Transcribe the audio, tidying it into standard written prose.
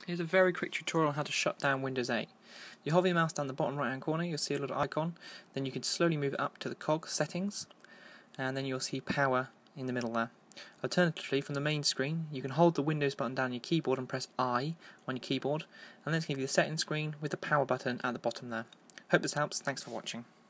Here's a very quick tutorial on how to shut down Windows 8. You hover your mouse down the bottom right hand corner, you'll see a little icon, then you can slowly move it up to the cog settings, and then you'll see power in the middle there. Alternatively, from the main screen, you can hold the Windows button down on your keyboard and press I on your keyboard, and then it's going to give you the settings screen with the power button at the bottom there. Hope this helps, thanks for watching.